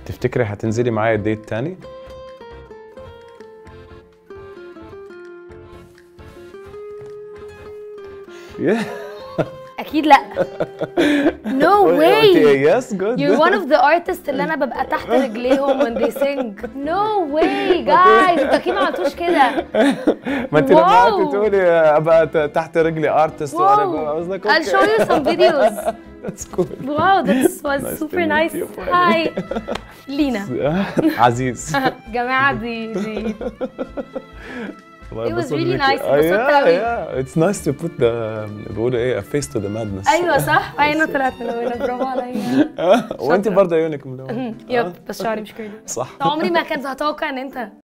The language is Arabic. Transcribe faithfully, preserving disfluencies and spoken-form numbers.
تفتكري هتنزلي معايا ديت تاني؟ اكيد لا. No way. Yes, good. You're one of the artists اللي انا ببقى تحت رجليهم when they sing. No way guys. انتوا اكيد ما عملتوش كده. ما انت لما قعدتي تقولي ابقى تحت رجلي ارتست وانا I was like okay. I'll show you some videos. That's cool. Wow, that was Nice super to meet nice. you. Hi. لينا. عزيز. جماعة دي دي. It was really nice. Uh, yeah, yeah. It's nice to put the بيقولوا ايه a face to the madness. ايوه صح. عينه طلعت ملونة برافو عليا. وانت برضه عيونك ملونة. يب بس شعري مش كده. صح. عمري ما كنت هتوقع ان انت